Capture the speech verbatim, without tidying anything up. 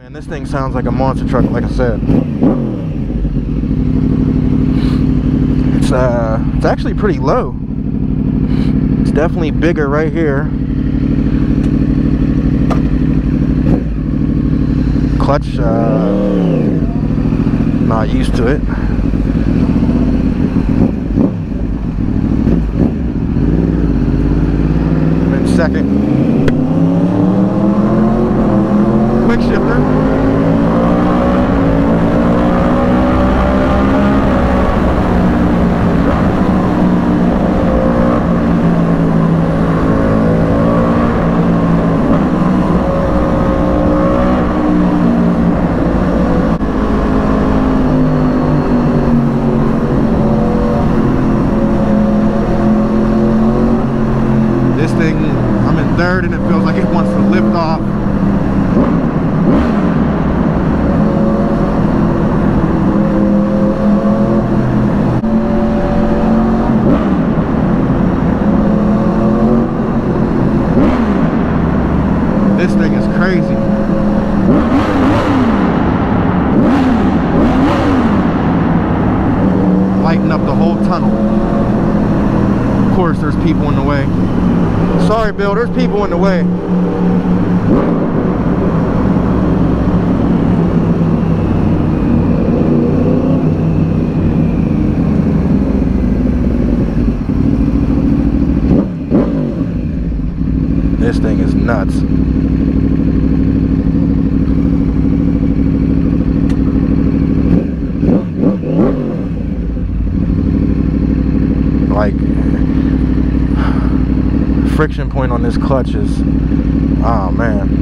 And this thing sounds like a monster truck, like I said. It's uh, it's actually pretty low. It's definitely bigger right here. Clutch, uh, not used to it. I'm in second. Quick shifter. This thing, I'm in third and it feels like it wants to lift off. This thing is crazy. Lighten up the whole tunnel. Of course, there's people in the way. Sorry, Bill, there's people in the way. This thing is nuts. Like, friction point on this clutch is, oh man.